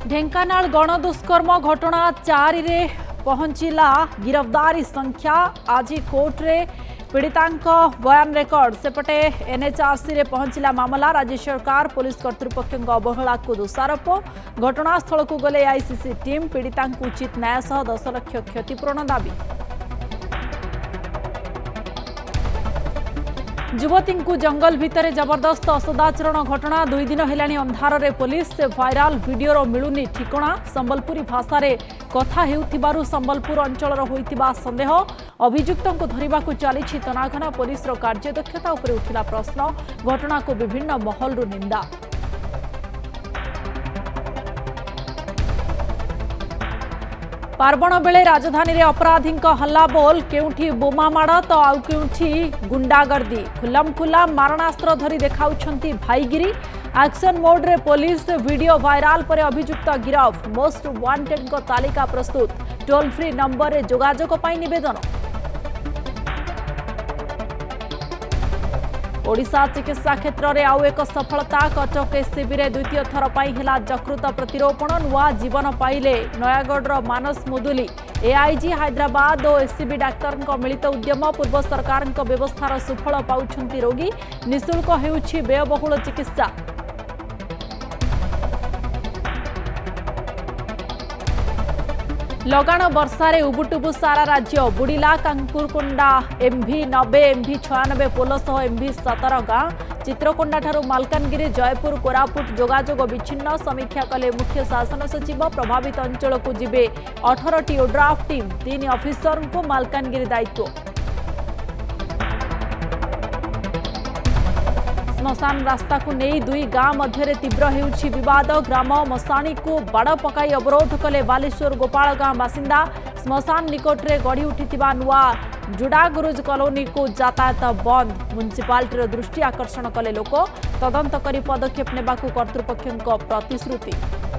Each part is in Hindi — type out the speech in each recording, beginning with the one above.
ढेंकानाल गणदुष्कर्म घटना 4 रे पहुंचला गिरफ्तारी संख्या आज कोर्ट रे पीड़िता बयान रेकर्ड सेपटे एनएचआरसी रे पहुंचला मामला। राज्य सरकार पुलिस कर्तृपक्ष अवहेला को दोषारोप। घटनास्थल को गले आईसीसी टीम। पीड़िता उचित न्याय सह 10 लाख क्षतिपूरण दाबी। युवती को जंगल भितर जबरदस्त असदाचरण घटना 2 दिन हेलाणी अंधार रे पुलिस भाइराल वीडियो मिलुनी ठिकणा। संबलपुरी भाषा रे कथा हेउथिबारु संबलपुर अंचल होइतिबा संदेह। अभियुक्त को धरिबा को चली तनाघना। पुलिस रो कार्यदक्षता उपरे उठिला प्रश्न। घटना को विभिन्न महल रु निंदा। पार्वण बेले राजधानी रे अपराधी हल्ला बोल। केउठी बोमा माड़ तो आउ केउठी गुंडागर्दी। खुलम खुला मारणास्त्र धरी देखाउछंती भाईगिरी। एक्शन मोड रे पुलिस। वीडियो वायरल पर अभियुक्त गिरफ। मोस्ट वांटेड को तालिका प्रस्तुत। टोल फ्री नंबर रे जोगाजोग पाई निवेदन। ओडिशा चिकित्सा क्षेत्र में आउ एक सफलता। कटक एससीबी रे द्वितीय थर पाई हेला यकृत प्रतिरोपण। नुआ जीवन पाइले नयागढ़ मानस मुदुली। एआईजी हैदराबाद और एससीबी डाक्तर मिलित उद्यम। पूर्व सरकार व्यवस्थार सुफल पाउछंती रोगी। निःशुल्क हेउछि व्ययबहुल चिकित्सा। लगाण वर्षारे उबुटुबु सारा राज्य। बुड़िला कांकुरकोंडा एमभी 90 एमभी 96 पोल सह एमभी 17 गां। चित्रकोंडा ठारू मालकानगिरी जयपुर कोरापुट जोगाजोग विच्छिन्न। समीक्षा कले मुख्य शासन सचिव। प्रभावित अंचल को जिबे 18टी ओड्राफ टीम। 3 ऑफिसर को मालकानगिरी दायित्व। स्मशान रास्ता को नहीं 2 गां मध्य तीव्र हेउछि विवाद। ग्राम मशाणी को बाड़ पकाई अवरोध कले बालेश्वर गोपाल गां बासिंदा। स्मशान निकट में गढ़ी उठिथिबा नुआ जुडागुरुज कॉलोनी को यातायात बंद। म्युनिसिपालिटी दृष्टि आकर्षण कले लोक। तदंत करी पदक्षेप नेबाकू कर्तृपक्षों प्रतिश्रुति।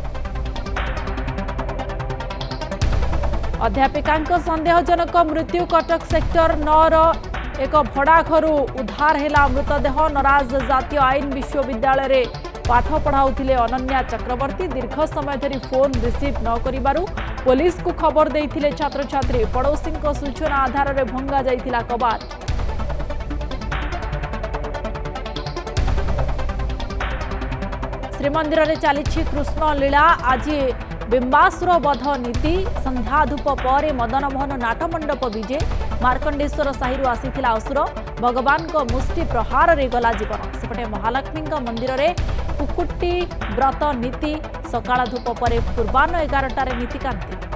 अध्यापिका संदेहजनक मृत्यु। कटक सेक्टर 9 एक भड़ा घर उद्धार हेला मृतदेह। नराज जातीय आईन विश्वविद्यालय रे पाठ पढ़ाउथिले अनन्या चक्रवर्ती। दीर्घ समय धरी फोन रिसीव न करिबारु पुलिस को खबर देइथिले छात्र छात्री। पड़ोसी सूचना आधार रे भंगा जाइथिला कबाट। श्रीमंदिर रे चलीछि कृष्ण लीला। आज बिंबासुर वध नीति। संध्या धूप पर मदन मोहन नाटमंडप विजे। मार्कंडेश्वर साहिरु आसीथिला असुर। भगवान को मुष्टि प्रहार रे गला जीवन। सेपटे महालक्ष्मी मंदिर रे कुकुट्टी व्रत नीति। सकाळ धूप पर पूर्वाह्न 11टारे नीतिकांति।